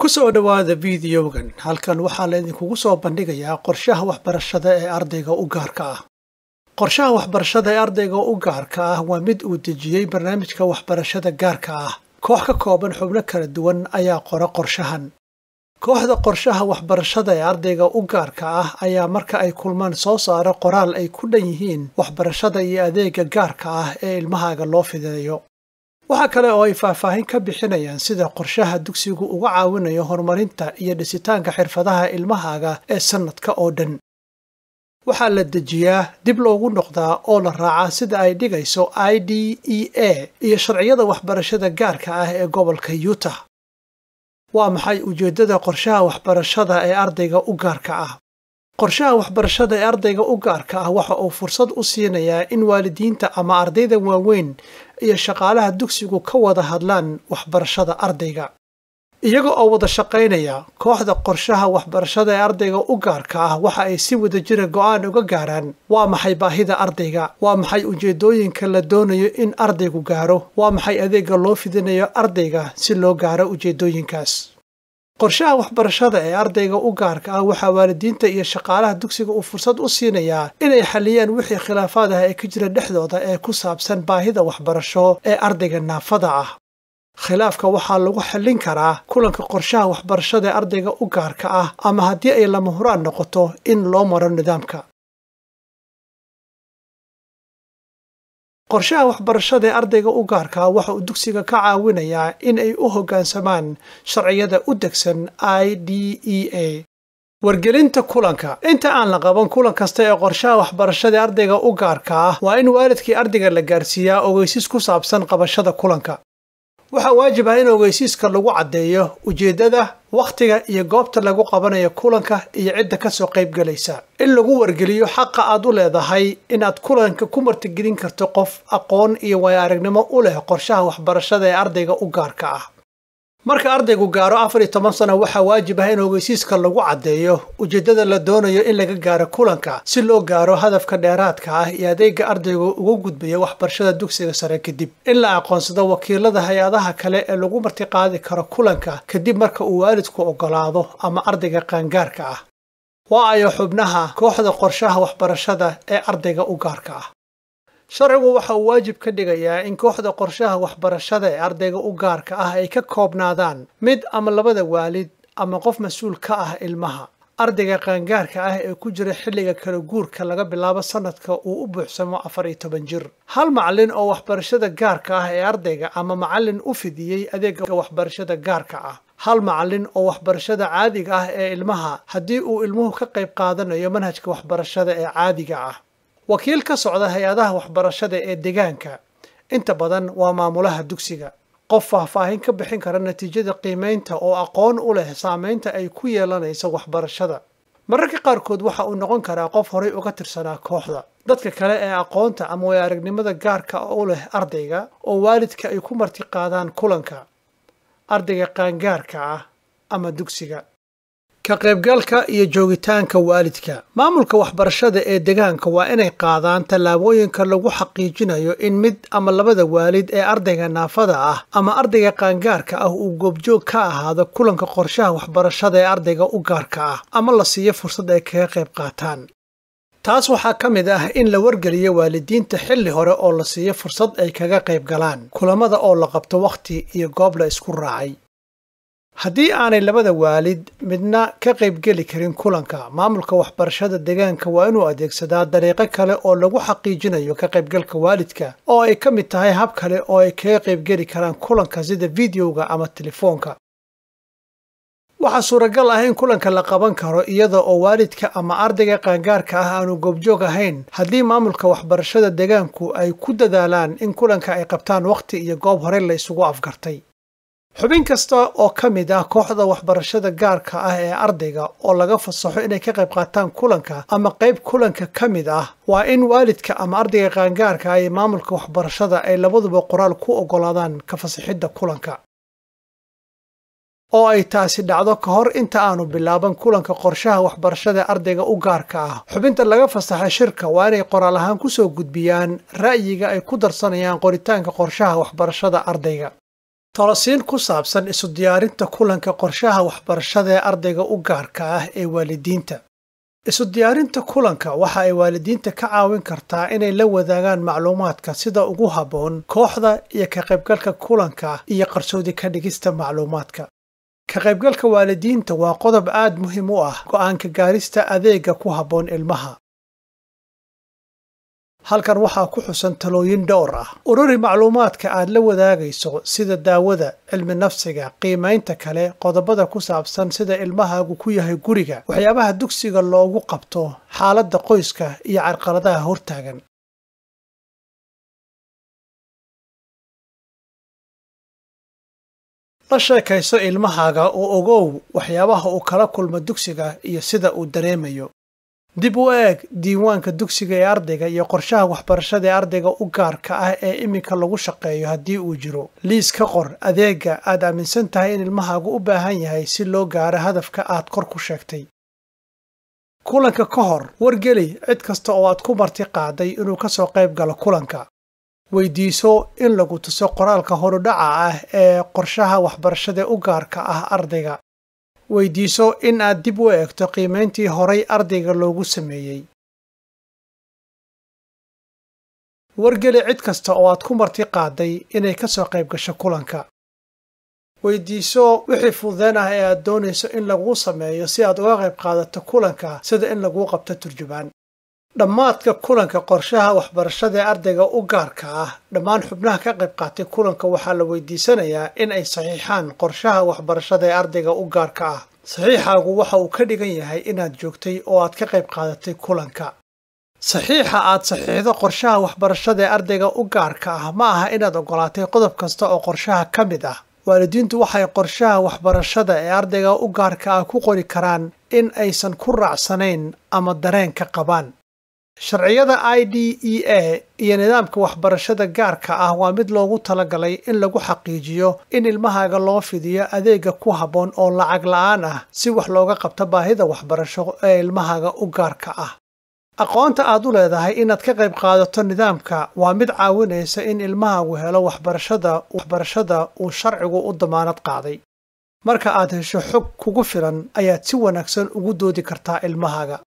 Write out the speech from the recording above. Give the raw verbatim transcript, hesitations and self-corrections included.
Ku soo dhawaada fiidiyogan halkan waxaa la idinkugu soo bandhigayaa qorshaha waxbarashada ee ardayga u gaarka ah. Qorshaha waxbarashada ee ardayga u gaarka ah waa mid uu dejiyay barnaamijka waxbarashada gaarka ah. Koox ka kooban xubno kala duwan ayaa qora qorshahan. Kooxda qorshaha waxbarashada ee ardayga u gaarka ah ayaa marka ay kulmaan soo saara qoraal ay ku dhan yihiin waxbarashada iyo adeegga gaarka ah ee ilmahaaga loo fidiyo. waxa kale oo ay faahfaahin ka bixinayaan sida qorshaha dugsigu uga caawinayo horumarinta iyo dhisitaanka xirfadaha ilmahaaga ee sanadka oo dhan. Waxaa la dejiyaa dib loogu noqdaa oo la raacaa sida ay dhigayso I D E A iyo sharciyada waxbarashada gaarka ah ee gobolka Utah. Waa maxay ujeedada qorshaha waxbarashada ee ardayga u gaarka ah? Qorshaha waxbarashada ee ardayga u gaarka ah waxa uu fursad u siinayaa in waalidiinta ama ardayda waaweyn iyo shaqaalaha dugsigu ka wada hadlaan waxbarashada ardayga. Iyaga oo wada shaqaynaya, kooxda qorshaha waxbarashada ee ardayga u gaarka ah waxa ay si wadajir ah go'aan uga gaaraan waa maxay baahida ardayga, waa maxay ujeedooyinka la doonayo in ardaygu gaaro, waa maxay adeegga loo fidinayo ardayga si loo gaaro ujeedooyinkaas. Qorshaha waxbarashada ee ardayga u gaarka ah waxa waalidiinta iyo shaqaalaha dugsiga uu fursad u siinayaa inay xaliyaan wixii khilaafaad ah ee ka jira dhexdooda ee ku saabsan baahida waxbarasho ee ardayga naafada ah. Khilaafka waxaa lagu xallin karaa kulanka qorshaha waxbarashada ee ardayga u gaarka ah ama haddii ay lama huraan noqoto in loo maro nidaamka. Qorshaha waxbarashada ee ardayga u gaarka ah waxa uu dugsiga ka caawinayaa in ay u hoggaansamaan sharciyada u degsan I D E A. Wargelinta kulanka. Inta aan la qaban kulan kasta ee qorshaha waxbarashada ee ardayga u gaarka ah, waa in waalidkii ardayga la gaarsiiyaa ogeysiis ku saabsan qabashada kulanka. Waxaa waajib ah in ogeysiiska lagu caddeeyo ujeedada, waqtiga iyo goobta lagu qabanayo kulanka iyo cidda ka soo qayb galaysa. In lagu wargeliyo xaqa aad u leedahay inaad kulanka ku martigelin karto qof aqoon iyo waayo-aragnimo u leh qorshaha waxbarashada ee ardayga u gaarka ah. Marka ardaygu gaaro afar iyo toban sano, waxaa waajib ah in ogeysiiska lagu caddeeyo ujeedada la doonayo in laga gaaro kulanka si loo gaaro hadafka dheeraadka ah iyo adeegga ardaygu ugu gudbayo waxbarashada dugsiga sare kadib. In la aqoonsado wakiilada hay-adaha kale ee lagu martiqaadi karo kulanka kadib marka uu waalidku oggolaado ama ardayga qaangaarka ah. Waa ayo xubnaha kooxda qorshaha waxbarashada ee ardayga u gaarka ah. Sharcigu waxa uu waajib ka dhigayaa in kooxda qorshaha waxbarashada ee ardayga u gaarka ah ay ka koobnaadaan mid ama labada waalid ama qof mas'uul ka ah ilmaha. Ardayga qaangaarka ah ee ku jira xilliga kala guurka laga bilaabo sanadka uu u buuxsamo afar iyo toban jir. Hal macallin oo waxbarashada gaarka ah ee ardayga ama macallin u fidiyey adeegga waxbarashada gaarka ah. Hal macallin oo waxbarashada caadiga ah ee ilmaha haddii uu ilmuhu ka qayb qaadanayo manhajka waxbarashada ee caadiga ah. Wakiil ka socda hay-adaha waxbarashada ee deegaanka. Inta badan waa maamulaha dugsiga. Qof faahfaahin ka bixin kara natiijada qiimeynta oo aqoon u leh saameynta ay ku yeelanayso waxbarashada. Mararka qaarkood waxa uu noqon karaa qof horay uga tirsanaa kooxda. Dadka kale ee aqoonta ama waayo-aragnimada gaarka u leh ardayga oo waalidka ay ku martiqaadaan kulanka. Ardayga qaangaarka ah ama dugsiga. Ka qaybgalka iyo joogitaanka waalidka. Maamulka waxbarashada ee deegaanka waa inay qaadaan tallaabooyinka lagu xaqiijinayo in mid ama labada waalid ee ardayga naafada ah ama ardayga qaangaarka ah uu goobjoog ka ahaado kulanka qorshaha waxbarashada ee ardayga u gaarka ah ama la siiyo fursad ay kaga qayb qaataan. Taas waxaa ka mid ah in la wargeliyo waalidiinta xilli hore oo la siiyo fursad ay kaga qayb galaan kulamada oo la qabto waqti iyo goob la isku raacay. Haddii aanay labada waalid midna ka qaybgeli karin kulanka, maamulka waxbarashada deegaanka waa inuu adeegsadaa dariiqo kale oo lagu xaqiijinayo ka qaybgalka waalidka oo ay ka mid tahay hab kale oo ay kaga qaybgeli karaan kulanka sida fiidiyowga ama telefoonka. Waxaa suuragal ah in kulanka la qaban karo iyada oo waalidka ama ardayga qaangaarka ah aanu goobjoog ahayn haddii maamulka waxbarashada deegaanku ay ku dadaalaan in kulanka ay qabtaan waqti iyo goob hore la isugu afgartay. Xubin kasta oo ka mid ah kooxda waxbarashada gaarka ah ee ardayga oo laga fasaxo inay ka qayb qaataan kulanka ama qayb kulanka ka mid ah waa in waalidka ama ardayga qaangaarka ah ee maamulka waxbarashada ay labaduba qoraal ku oggolaadaan ka fasaxidda kulanka. oo ay taasi dhacdo ka hor inta aanu bilaaban kulanka qorshaha waxbarashada ardayga u gaarka ah. Xubinta laga fasaxay shirka waa inay qoraal ahaan ku soo gudbiyaan ra'yiga ay ku darsanayaan qoritaanka qorshaha waxbarashada ardayga. talasiin ku saabsan isu diyaarinta kulanka qorshaha waxbarashada ee ardayga u gaarka ah ee waalidiinta. isu diyaarinta kulanka waxa ay waalidiinta ka caawin kartaa inay la wadaagaan macluumaadka sida ugu habboon kooxda iyo ka qaybgalka kulanka iyo qarsoodi ka dhigista macluumaadka. ka qaybgalka waalidiinta waa qodob aad muhiim u ah go'aanka gaarista adeega ku habboon ilmaha. halkan waxaa ku xusan talooyin dhowr ah. ururi macluumaadka aad la wadaagayso sida daawada, cilmi nafsiga, qiimaynta kale, qodobada ku saabsan sida ilmahaagu ku yahay guriga, waxyaabaha dugsiga loogu qabto, xaaladda qoyska iyo carqaladaha hortaagan. la sheekayso ilmahaaga oo ogow waxyaabaha uu kala kulmo dugsiga iyo sida uu dareemayo. dib u eeg diiwaanka dugsiga ee ardayga iyo qorshaha waxbarashada ee ardayga u gaarka ah ee iminka lagu shaqeeyo haddii uu jiro. liis ka qor adeega aad aaminsan tahay in ilmahaagu u baahan yahay si loo gaaro hadafka aad kor ku sheegtay. kulanka ka hor wargeli cid kasta oo aad ku marti qaaday inuu ka soo qayb galo kulanka. weydiiso in lagu tuso qoraalka horudhaca ah ee qorshaha waxbarashada u gaarka ah ardayga. weydiiso in aad dib u eegto qiimayntii horay ardayga loogu sameeyey. wargeli cid kasta oo aad ku marti qaaday inay ka soo qayb gasho kulanka. weydiiso wixii fududeen ah ee aad doonayso in laguu sameeyo si aad uga qayb qaadato kulanka, sida in laguu qabto turjubaan. dhammaadka kulanka qorshaha waxbarashada ee ardayga u gaarka ah, dhammaan xubnaha ka qayb qaatay kulanka waxaa la weydiisanayaa in ay saxiixaan qorshaha waxbarashada ee ardayga u gaarka ah. saxiixaagu waxa uu ka dhigan yahay inaad joogtay oo aad ka qayb qaadatay kulanka. saxiixa aad saxiixdo qorshaha waxbarashada ee ardayga u gaarka ah ma aha inaad ogolaatay qodob kasta oo qorshaha ka mid ah. waalidiintu waxay qorshaha waxbarashada ee ardayga u gaarka ah ku qori karaan in aysan ku raacsanayn ama dareen ka qabaan. sharciyada I D E A iyo nidaamka waxbarashada gaarka ah waa mid loogu talagalay in lagu xaqiijiyo in ilmahaaga loo fidiyo adeega ku habboon oo lacag la'aan ah si wax looga qabto baahida waxbarasho ee ilmahaaga u gaarka ah. aqoonta aad u leedahay inaad ka qayb qaadato nidaamka waa mid caawinaysa in ilmahaagu helo waxbarashada waxbarashada uu sharcigu u damaanad qaaday. marka aad hesho xog kugu filan ayaad si wanaagsan ugu doodi kartaa ilmahaaga.